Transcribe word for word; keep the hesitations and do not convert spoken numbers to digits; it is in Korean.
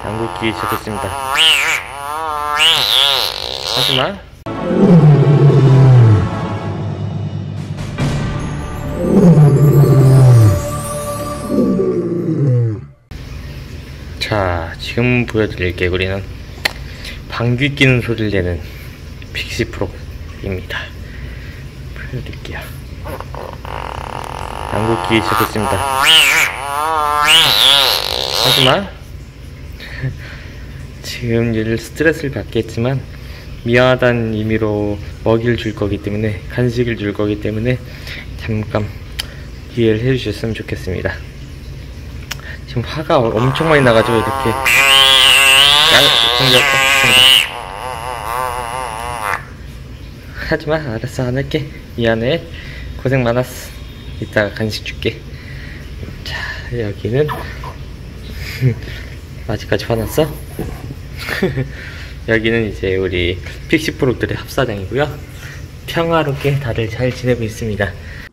양구 끼기 시작했습니다. 하지마. 자, 지금 보여드릴 개구리는 방귀 끼는 소리를 내는 픽시 프로입니다. 보여드릴게요. 양구 끼기 시작했습니다. 하지마. 지금 얘를 스트레스를 받겠지만 미안하다는 의미로 먹이를 줄 거기 때문에, 간식을 줄 거기 때문에 잠깐 이해를 해주셨으면 좋겠습니다. 지금 화가 엄청 많이 나가지고 이렇게 공격했습니다. 하지마. 알았어, 안 할게. 미안해. 고생 많았어. 이따가 간식 줄게. 자, 여기는 아직까지 화났어? 여기는 이제 우리 픽시 프로들의 합사장이고요. 평화롭게 다들 잘 지내고 있습니다.